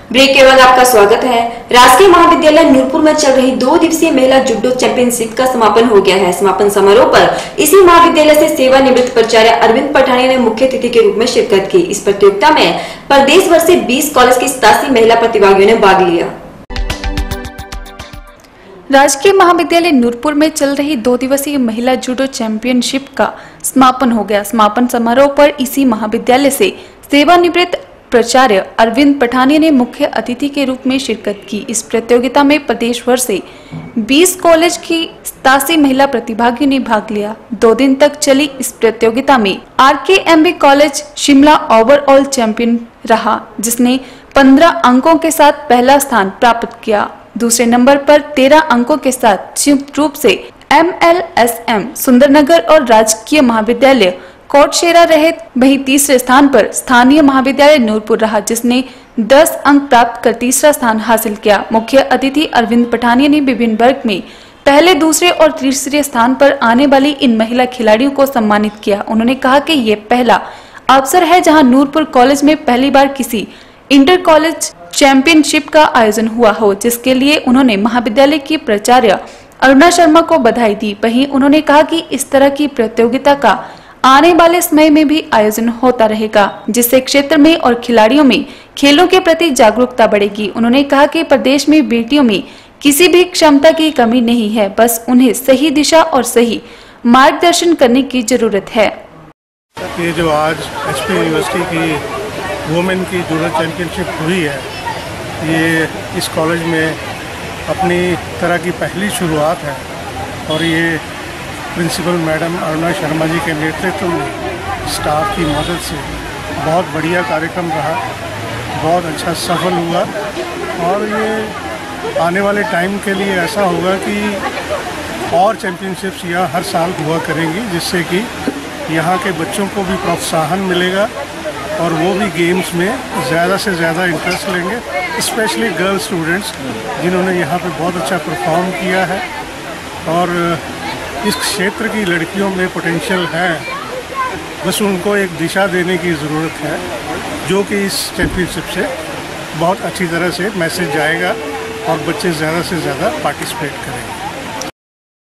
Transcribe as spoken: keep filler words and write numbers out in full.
Break के बाद आपका स्वागत है। राजकीय महाविद्यालय नूरपुर में चल रही दो दिवसीय महिला जुडो चैंपियनशिप का समापन हो गया है। समापन समारोह पर इसी महाविद्यालय से सेवानिवृत्त प्राचार्य अरविंद पठानिया ने मुख्य अतिथि के रूप में शिरकत की। इस प्रतियोगिता में प्रदेश भर से बीस कॉलेज की सतासी महिला प्रतिभागियों ने भाग लिया। राजकीय महाविद्यालय नूरपुर में चल रही दो दिवसीय महिला जूडो चैंपियनशिप का समापन हो गया। समापन समारोह पर इसी महाविद्यालय से सेवानिवृत्त प्राचार्य अरविंद पठानिया ने मुख्य अतिथि के रूप में शिरकत की। इस प्रतियोगिता में प्रदेश भर से बीस कॉलेज की सतासी महिला प्रतिभागियों ने भाग लिया। दो दिन तक चली इस प्रतियोगिता में RKMB college Shimla overall champion रहा, जिसने पंद्रह अंकों के साथ पहला स्थान प्राप्त किया। दूसरे नंबर पर तेरह अंकों के साथ संयुक्त रूप से एमएलएसएम सुंदरनगर और राजकीय महाविद्यालय कोटशेरा रहे। वहीं तीसरे स्थान पर स्थानीय महाविद्यालय नूरपुर रहा, जिसने दस अंक प्राप्त कर तीसरा स्थान हासिल किया। मुख्य अतिथि अरविंद पठानिया ने विभिन्न वर्ग में पहले, दूसरे और तीसरे स्थान पर आने वाली इन महिला खिलाड़ियों को सम्मानित किया। उन्होंने कहा कि ये पहला अवसर है जहां नूरपुर कॉलेज में पहली बार किसी इंटर कॉलेज चैंपियनशिप का आयोजन हुआ हो, जिसके लिए उन्होंने महाविद्यालय की प्राचार्य अरुणा शर्मा को बधाई दी। वहीं उन्होंने कहा कि इस तरह की प्रतियोगिता का आने वाले समय में भी आयोजन होता रहेगा, जिससे क्षेत्र में और खिलाड़ियों में खेलों के प्रति जागरूकता बढ़ेगी। उन्होंने कहा कि प्रदेश में बेटियों में किसी भी क्षमता की कमी नहीं है, बस उन्हें सही दिशा और सही मार्गदर्शन करने की जरूरत है। ये जो आज एचपी यूनिवर्सिटी की वुमेन की जूडो चैंपियनशिप हुई है, ये इस कॉलेज में अपनी तरह की पहली शुरुआत है और ये प्रिंसिपल मैडम अरुणा शर्मा जी के नेतृत्व में स्टाफ की मदद से बहुत बढ़िया कार्यक्रम रहा, बहुत अच्छा सफल हुआ और ये आने वाले टाइम के लिए ऐसा होगा कि और चैम्पियनशिप्स यहाँ हर साल हुआ करेंगी, जिससे कि यहाँ के बच्चों को भी प्रोत्साहन मिलेगा और वो भी गेम्स में ज़्यादा से ज़्यादा इंटरेस्ट लेंगे, स्पेशली गर्ल स्टूडेंट्स जिन्होंने यहाँ पे बहुत अच्छा परफॉर्म किया है। और इस क्षेत्र की लड़कियों में पोटेंशियल है, बस उनको एक दिशा देने की ज़रूरत है, जो कि इस चैम्पियनशिप से बहुत अच्छी तरह से मैसेज जाएगा और बच्चे ज़्यादा से ज़्यादा पार्टिसिपेट करेंगे।